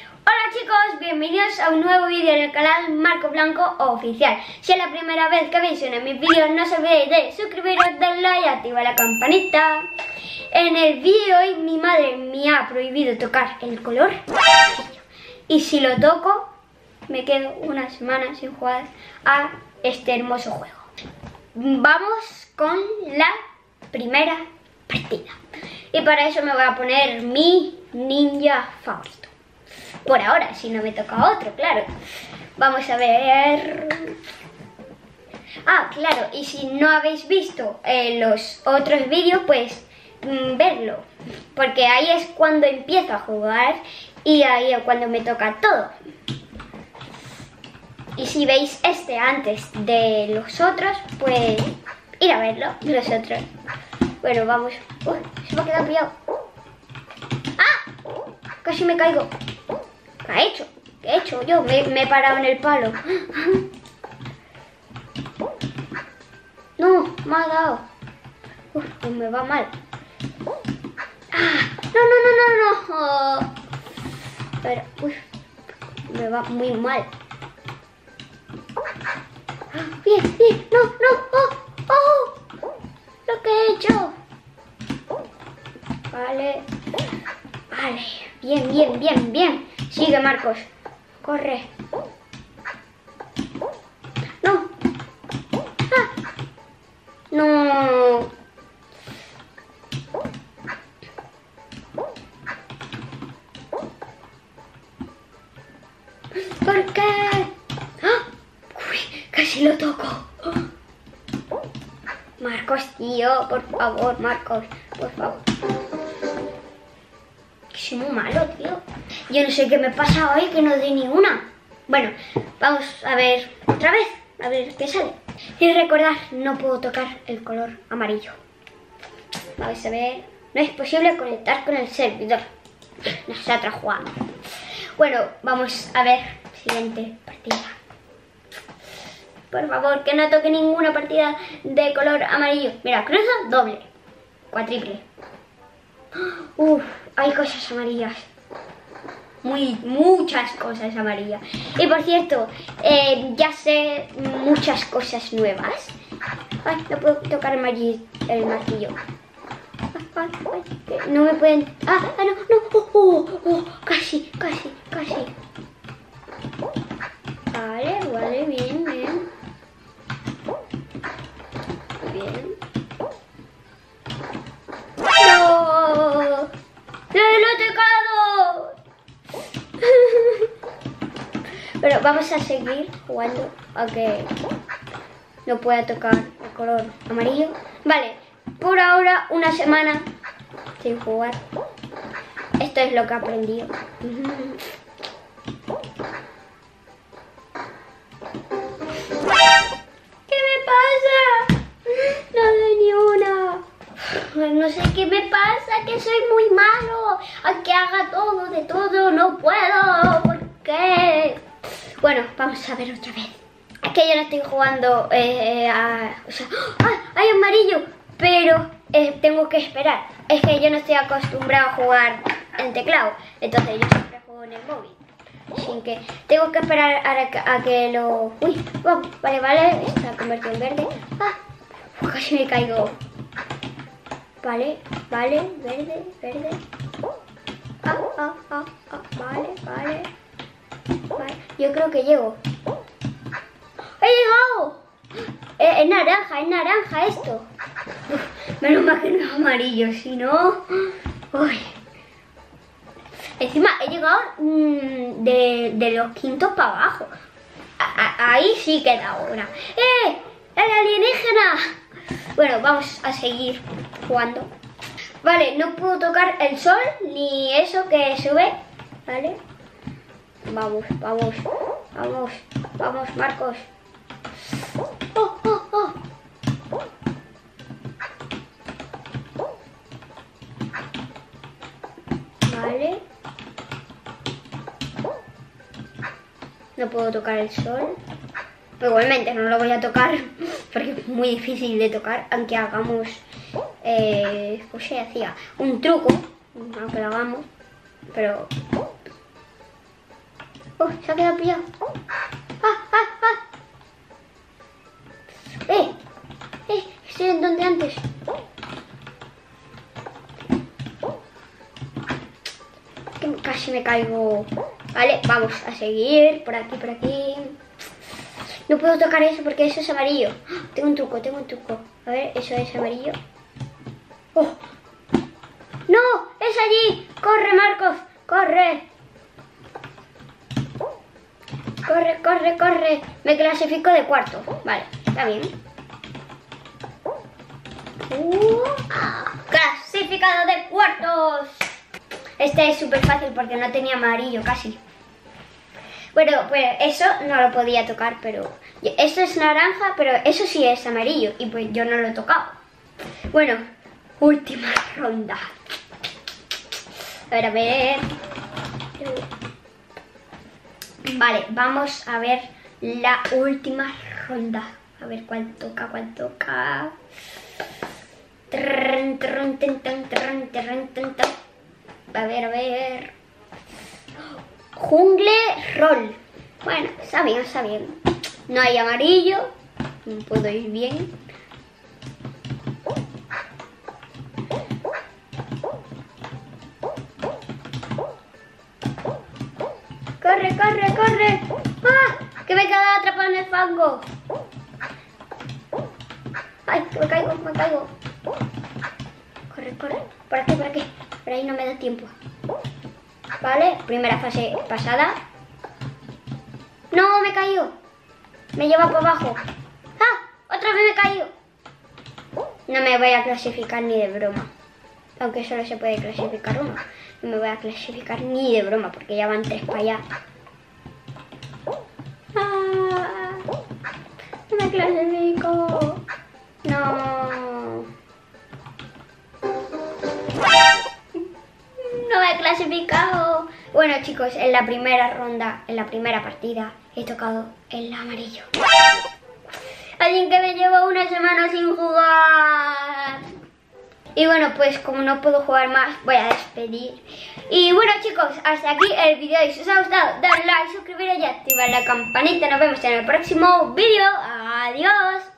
Hola chicos, bienvenidos a un nuevo vídeo en el canal Marcos Blanco Oficial. Si es la primera vez que veis uno de mis vídeos, no os olvidéis de suscribiros, darle like y activar la campanita. En el vídeo de hoy mi madre me ha prohibido tocar el color y si lo toco me quedo una semana sin jugar a este hermoso juego. Vamos con la primera partida y para eso me voy a poner mi ninja favorito. Por ahora, si no me toca otro, claro. Vamos a ver... Ah, claro, y si no habéis visto los otros vídeos, pues verlo. Porque ahí es cuando empiezo a jugar y ahí es cuando me toca todo. Y si veis este antes de los otros, pues ir a verlo, los otros. Bueno, vamos. Se me ha quedado pillado. ¡Ah! Casi me caigo. ¿Qué he hecho? ¿Qué he hecho? Yo me he parado en el palo. No, me ha dado. Pues me va mal. ¡Ah! No. Pero, me va muy mal. Bien. No. Lo que he hecho. Vale. Bien. Sigue, Marcos. Corre. No. No. ¿Por qué? Casi lo toco. Marcos, tío, por favor, Marcos, por favor. Soy muy malo, tío. Yo no sé qué me pasa hoy que no doy ni una. Bueno, vamos a ver otra vez, a ver qué sale. Y recordad, no puedo tocar el color amarillo. Vamos a ver. No es posible conectar con el servidor. Nosotros jugamos. Bueno, vamos a ver. Siguiente partida. Por favor, que no toque ninguna partida de color amarillo. Mira, cruzo, doble, cuatriple. Hay cosas amarillas. Muchas cosas amarillas. Y por cierto, ya sé muchas cosas nuevas. Ay, no puedo tocar el martillo. No me pueden... no. Casi. Vale, bien. Bien. ¡No! ¡Lo he tocado! Pero vamos a seguir jugando aunque no pueda tocar el color amarillo. Vale, por ahora una semana sin jugar. Esto es lo que he aprendido. ¿Qué me pasa? No doy ni una. No sé qué me pasa, que soy muy malo. Aunque haga todo, de todo, no puedo. ¿Por qué? Bueno, vamos a ver otra vez. Es que yo no estoy jugando hay amarillo, pero tengo que esperar. Es que yo no estoy acostumbrado a jugar en teclado. Entonces yo siempre juego en el móvil. Así que tengo que esperar a que lo... Vale, está convertido en verde. Casi me caigo. Vale, verde. Vale. Yo creo que llego. ¡He llegado! Es naranja esto. Menos mal que no es amarillo, si no... Encima he llegado de los quintos para abajo. Ahí sí que da una. ¡El alienígena! Bueno, vamos a seguir jugando. Vale, no puedo tocar el sol ni eso que sube. Vale. Vamos, Marcos. Vale. No puedo tocar el sol. Igualmente no lo voy a tocar porque es muy difícil de tocar, aunque hagamos pues se hacía un truco, aunque lo hagamos, pero Oh, se ha quedado pillado. Estoy en donde antes. Que casi me caigo. Vale, vamos a seguir por aquí, por aquí. No puedo tocar eso porque eso es amarillo. Tengo un truco, tengo un truco. A ver, eso es amarillo. ¡Oh! ¡No! ¡Es allí! ¡Corre, Marcos! ¡Corre! ¡Corre, corre, corre! Me clasifico de cuarto. Vale, está bien. ¡Clasificado de cuartos! Este es súper fácil porque no tenía amarillo casi. Bueno, pues eso no lo podía tocar, pero... Esto es naranja, pero eso sí es amarillo. Y pues yo no lo he tocado. Bueno, última ronda. A ver, a ver. Vale, vamos a ver la última ronda. A ver cuál toca, cuál toca. A ver, a ver. Jungle Roll. Bueno, está bien, está bien. No hay amarillo. Puedo ir bien. ¡Corre, corre, corre! ¡Ah! ¡Que me he quedado atrapado en el fango! ¡Ay, que me caigo, me caigo! Corre, corre. Por aquí, por aquí. Por ahí no me da tiempo. Vale, primera fase pasada. ¡No, me he caído! Me lleva por abajo. ¡Ah! ¡Otra vez me he caído! No me voy a clasificar ni de broma. Aunque solo se puede clasificar uno. No me voy a clasificar ni de broma porque ya van 3 para allá. ¡Ah! ¡No me clasifico! ¡No! ¡No me he clasificado! Bueno, chicos, en la primera ronda, en la primera partida, he tocado el amarillo. Alguien que me lleva una semana sin jugar. Y bueno, pues como no puedo jugar más, voy a despedir. Y bueno, chicos, hasta aquí el vídeo. Y si os ha gustado, dadle like, suscribiros y activar la campanita. Nos vemos en el próximo vídeo. Adiós.